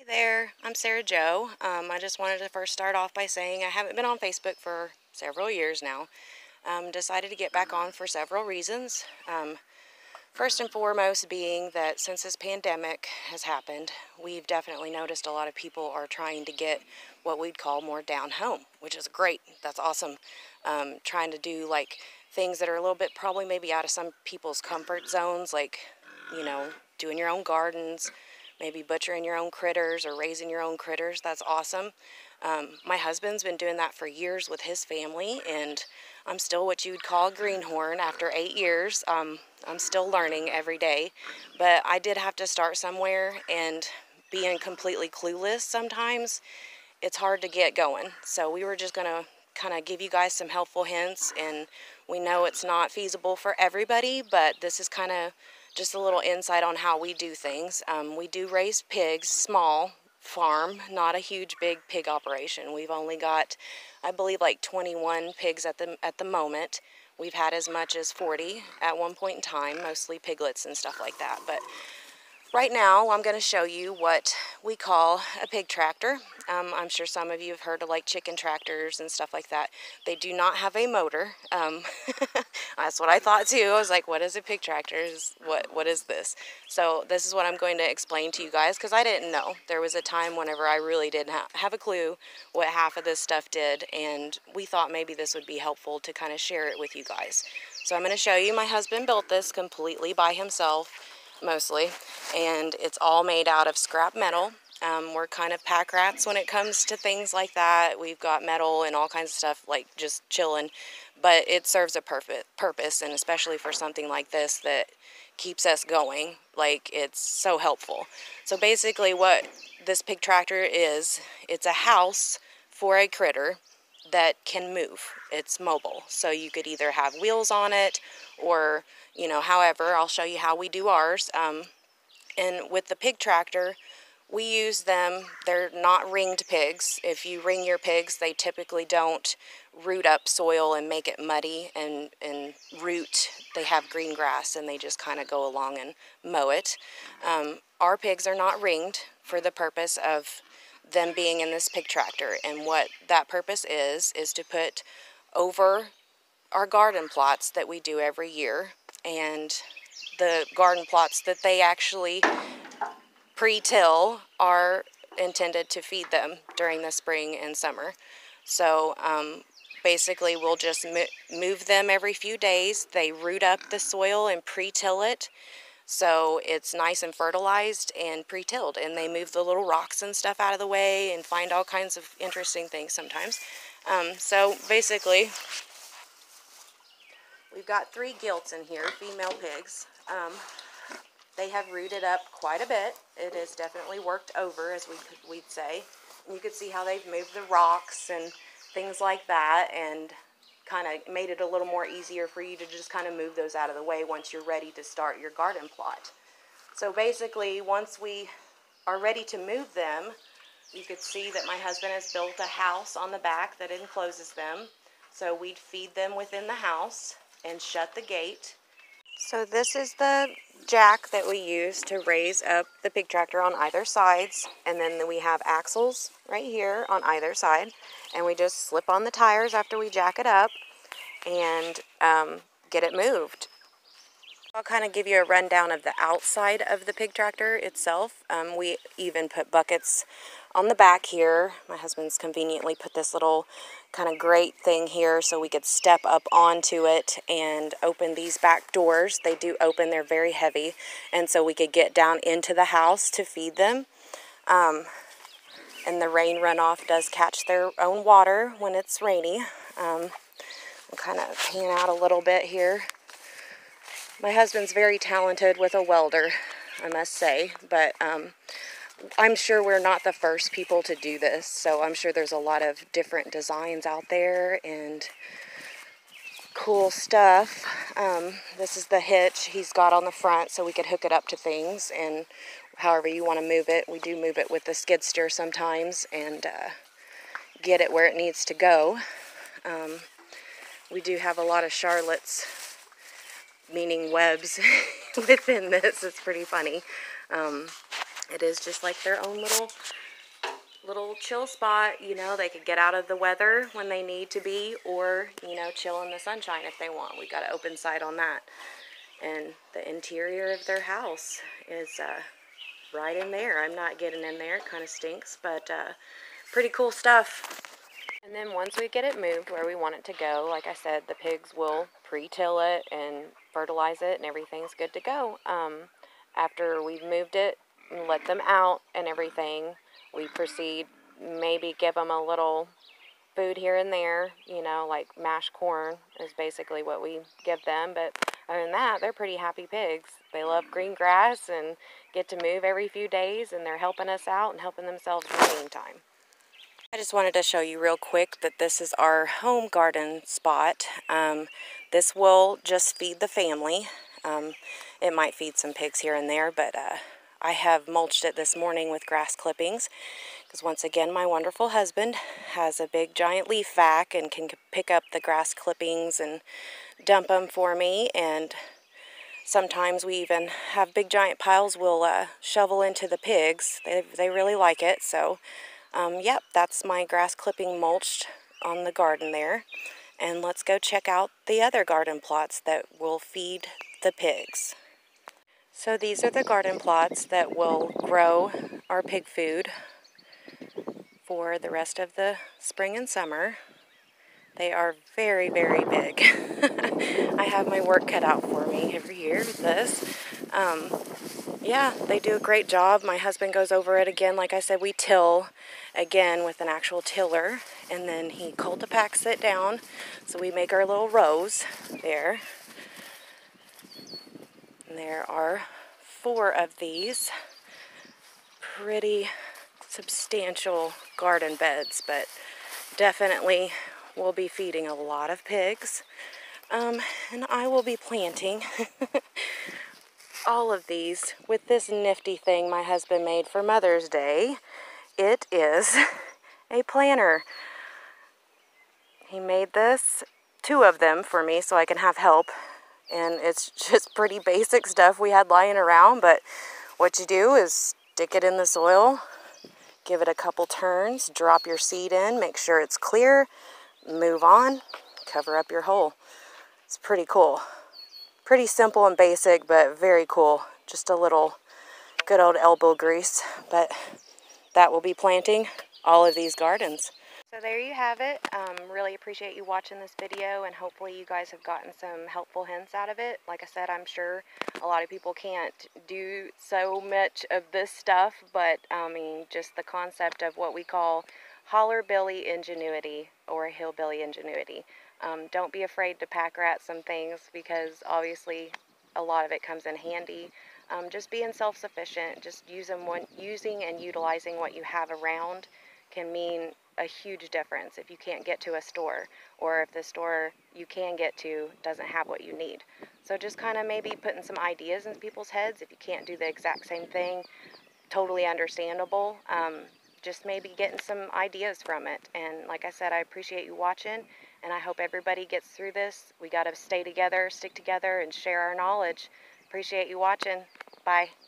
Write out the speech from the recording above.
There, I'm Sarah Jo. I just wanted to first start off by saying I haven't been on Facebook for several years now. Decided to get back on for several reasons. First and foremost being that since this pandemic has happened, we've definitely noticed a lot of people are trying to get what we'd call more down home, which is great. That's awesome. Trying to do like things that are a little bit probably maybe out of some people's comfort zones, like, doing your own gardens, maybe butchering your own critters or raising your own critters. That's awesome. My husband's been doing that for years with his family, and I'm still what you'd call a greenhorn after 8 years. I'm still learning every day, but I did have to start somewhere, and being completely clueless sometimes, it's hard to get going. So we were just going to kind of give you guys some helpful hints, and we know it's not feasible for everybody, but this is kind of just a little insight on how we do things. We do raise pigs, small farm, not a huge big pig operation. We've only got, I believe, like 21 pigs at the moment. We've had as much as 40 at one point in time, mostly piglets and stuff like that. But right now, I'm going to show you what we call a pig tractor. I'm sure some of you have heard of like chicken tractors and stuff like that. They do not have a motor. That's what I thought too. I was like, what is a pig tractor? What is this? So this is what I'm going to explain to you guys, because I didn't know. There was a time whenever I really didn't have a clue what half of this stuff did, and we thought maybe this would be helpful to kind of share it with you guys. So I'm going to show you. My husband built this completely by himself, mostly, and it's all made out of scrap metal. We're kind of pack rats when it comes to things like that. We've got metal and all kinds of stuff, like just chilling, but it serves a purpose, and especially for something like this that keeps us going, like, it's so helpful. So basically what this pig tractor is, it's a house for a critter that can move. It's mobile, so you could either have wheels on it or, however, I'll show you how we do ours. And with the pig tractor, we use them. They're not ringed pigs. If you ring your pigs, they typically don't root up soil and make it muddy and root. They have green grass and they just kind of go along and mow it. Our pigs are not ringed for the purpose of them being in this pig tractor. And what that purpose is to put over our garden plots that we do every year, and the garden plots that they actually pre-till are intended to feed them during the spring and summer. So basically we'll just move them every few days. They root up the soil and pre-till it, so it's nice and fertilized and pre-tilled, and they move the little rocks and stuff out of the way and find all kinds of interesting things sometimes. So basically we've got 3 gilts in here, female pigs. They have rooted up quite a bit. It has definitely worked over, as we'd say. And you could see how they've moved the rocks and things like that, and kind of made it a little more easier for you to just kind of move those out of the way once you're ready to start your garden plot. So basically, once we are ready to move them, you could see that my husband has built a house on the back that encloses them. So we'd feed them within the house and shut the gate. So this is the jack that we use to raise up the pig tractor on either sides, and then we have axles right here on either side, and we just slip on the tires after we jack it up and get it moved. I'll kind of give you a rundown of the outside of the pig tractor itself. We even put buckets on the back here. My husband's conveniently put this little kind of grate thing here so we could step up onto it and open these back doors. They do open, they're very heavy, and so we could get down into the house to feed them. And the rain runoff does catch their own water when it's rainy. We'll kind of pan out a little bit here. My husband's very talented with a welder, I must say, but I'm sure we're not the first people to do this, so I'm sure there's a lot of different designs out there and cool stuff. This is the hitch he's got on the front so we could hook it up to things, and however you want to move it. We do move it with the skid steer sometimes and get it where it needs to go. We do have a lot of Charlottes, meaning webs, within this. It's pretty funny. It is just like their own little little chill spot. You know, they could get out of the weather when they need to be, or, you know, chill in the sunshine if they want. We got an open side on that. And the interior of their house is right in there. I'm not getting in there. It kind of stinks, but pretty cool stuff. And then once we get it moved where we want it to go, like I said, the pigs will pre-till it and fertilize it, and everything's good to go. After we've moved it and let them out and everything, we proceed, maybe give them a little food here and there, you know, like mashed corn is basically what we give them. But other than that, they're pretty happy pigs. They love green grass and get to move every few days, and they're helping us out and helping themselves in the meantime. I just wanted to show you real quick that this is our home garden spot. This will just feed the family. It might feed some pigs here and there, but I have mulched it this morning with grass clippings, because once again my wonderful husband has a big giant leaf vac and can pick up the grass clippings and dump them for me. And sometimes we even have big giant piles we'll shovel into the pigs. They really like it. So yep, that's my grass clipping mulched on the garden there. And let's go check out the other garden plots that will feed the pigs. So these are the garden plots that will grow our pig food for the rest of the spring and summer. They are very, very big. I have my work cut out for me every year with this. Yeah, they do a great job. My husband goes over it again. Like I said, we till again with an actual tiller, and then he cultipacks it down. So we make our little rows there. And there are 4 of these pretty substantial garden beds, but definitely will be feeding a lot of pigs. And I will be planting all of these with this nifty thing my husband made for Mother's Day. It is a planter. He made this, 2 of them for me so I can have help. And it's just pretty basic stuff we had lying around, but what you do is stick it in the soil, give it a couple turns, drop your seed in, make sure it's clear, move on, cover up your hole. It's pretty cool. Pretty simple and basic, but very cool. Just a little good old elbow grease. But that will be planting all of these gardens. So there you have it. Really appreciate you watching this video, and hopefully you guys have gotten some helpful hints out of it. Like I said, I'm sure a lot of people can't do so much of this stuff, but I mean, just the concept of what we call hollerbilly ingenuity or hillbilly ingenuity. Don't be afraid to pack rat some things, because obviously a lot of it comes in handy. Just being self-sufficient, just using and utilizing what you have around can mean a huge difference if you can't get to a store, or if the store you can get to doesn't have what you need. So just kind of maybe putting some ideas in people's heads. If you can't do the exact same thing, totally understandable. Just maybe getting some ideas from it. And like I said, I appreciate you watching, and I hope everybody gets through this. We got to stay together, stick together, and share our knowledge. Appreciate you watching. Bye.